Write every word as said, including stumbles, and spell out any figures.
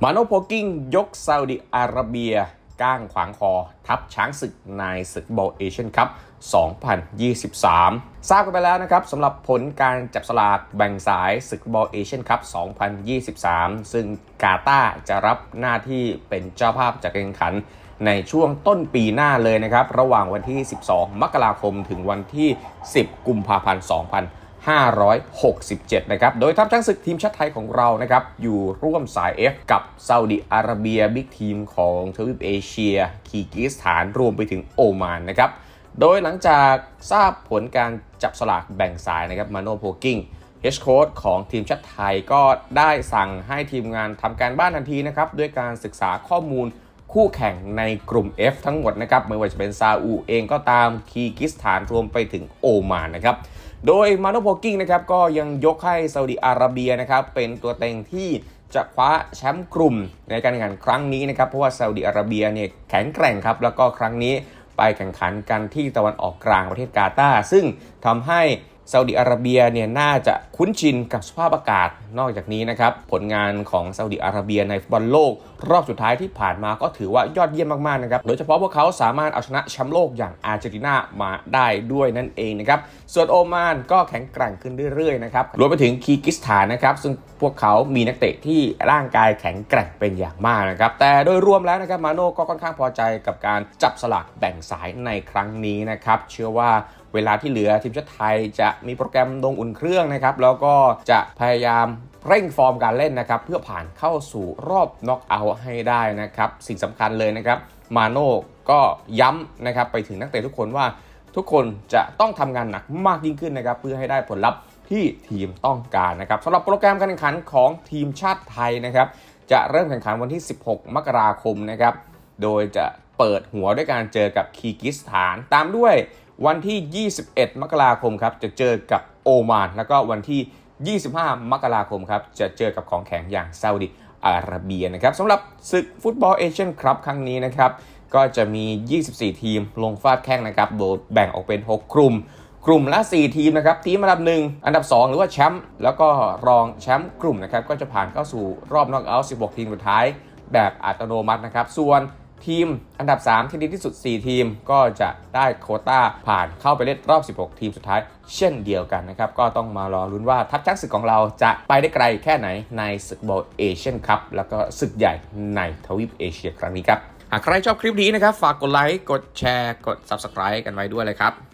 มาโนโพกิ้งยกซาอุดิอาระเบียก้างขวางคอทับช้างศึกในศึกฟุตบอลเอเชียนคัพ สองพันยี่สิบสาม ทราบกันไปแล้วนะครับสำหรับผลการจับสลากแบ่งสายศึกฟุตบอลเอเชียนคัพ สองพันยี่สิบสาม ซึ่งกาตาร์จะรับหน้าที่เป็นเจ้าภาพจัดการแข่งขันในช่วงต้นปีหน้าเลยนะครับระหว่างวันที่สิบสองมกราคมถึงวันที่สิบกุมภาพันธ์สองพันห้าร้อยหกสิบเจ็ดนะครับโดยทัพช้างศึกทีมชาติไทยของเรานะครับอยู่ร่วมสาย F กับซาอุดิอาระเบียบิ๊กทีมของทวีปเอเชียคีร์กิสถานรวมไปถึงโอมานนะครับโดยหลังจากทราบผลการจับสลากแบ่งสายนะครับมาโนโพกิ้งเฮดโค้ชของทีมชาติไทยก็ได้สั่งให้ทีมงานทำการบ้านทันทีนะครับด้วยการศึกษาข้อมูลคู่แข่งในกลุ่ม F ทั้งหมดนะครับไม่ว่าจะเป็นซาอุเองก็ตามคีร์กิสถานรวมไปถึงโอมานนะครับโดยมาโนโพกิ้งนะครับก็ยังยกให้ซาอุดิอาระเบียนะครับเป็นตัวเต็งที่จะคว้าแชมป์กลุ่มในการแข่งขันครั้งนี้นะครับเพราะว่าซาอุดิอาระเบียเนี่ยแข็งแกร่งครับแล้วก็ครั้งนี้ไปแข่งขันกันที่ตะวันออกกลางประเทศกาตาร์ซึ่งทำให้ซาอุดิอาระเบียเนี่ยน่าจะคุ้นชินกับสภาพอากาศนอกจากนี้นะครับผลงานของซาอุดิอาระเบียในฟุตบอลโลกรอบสุดท้ายที่ผ่านมาก็ถือว่ายอดเยี่ยมมากๆนะครับโดยเฉพาะพวกเขาสามารถเอาชนะแชมป์โลกอย่างอาร์เจนตินามาได้ด้วยนั่นเองนะครับส่วนโอมานก็แข็งแกร่งขึ้นเรื่อยๆนะครับรวมไปถึงคีร์กิสถานนะครับซึ่งพวกเขามีนักเตะที่ร่างกายแข็งแกร่งเป็นอย่างมากนะครับแต่โดยรวมแล้วนะครับมาโน่ก็ค่อนข้างพอใจกับการจับสลากแบ่งสายในครั้งนี้นะครับเชื่อว่าเวลาที่เหลือทีมชาติไทยจะมีโปรแกรมลงอุ่นเครื่องนะครับแล้วก็จะพยายามเร่งฟอร์มการเล่นนะครับเพื่อผ่านเข้าสู่รอบน็อกเอาท์ให้ได้นะครับสิ่งสำคัญเลยนะครับมาโน่ก็ย้ำนะครับไปถึงนักเตะทุกคนว่าทุกคนจะต้องทำงานหนักมากยิ่งขึ้นนะครับเพื่อให้ได้ผลลัพธ์ที่ทีมต้องการนะครับสำหรับโปรแกรมการแข่งขันของทีมชาติไทยนะครับจะเริ่มแข่งขันวันที่สิบหกมกราคมนะครับโดยจะเปิดหัวด้วยการเจอกับคีร์กิสถานตามด้วยวันที่ยี่สิบเอ็ดมกราคมครับจะเจอกับโอมานแล้วก็วันที่ยี่สิบห้ามกราคมครับจะเจอกับของแข็งอย่างซาอุดิอาระเบียนะครับสำหรับศึกฟุตบอลเอเชียนคัพครั้งนี้นะครับก็จะมียี่สิบสี่ทีมลงฟาดแข้งนะครับโดยแบ่งออกเป็นหกกลุ่มกลุ่มละสี่ทีมนะครับทีมอันดับหนึ่งอันดับสองหรือว่าแชมป์แล้วก็รองแชมป์กลุ่มนะครับก็จะผ่านเข้าสู่รอบน็อกเอาท์สิบหกทีมสุดท้ายแบบอัตโนมัตินะครับส่วนทีมอันดับสามที่ดีที่สุดสี่ทีมก็จะได้โควต้าผ่านเข้าไปเล่นรอบสิบหกทีมสุดท้ายเช่นเดียวกันนะครับก็ต้องมารอลุ้นว่าทัพช้างศึกของเราจะไปได้ไกลแค่ไหนในศึกฟุตบอลเอเชียนคัพแล้วก็ศึกใหญ่ในทวีปเอเชียครั้งนี้ครับหากใครชอบคลิปนี้นะครับฝากกดไลค์กดแชร์กด ซับสไครบ์ กันไว้ด้วยเลยครับ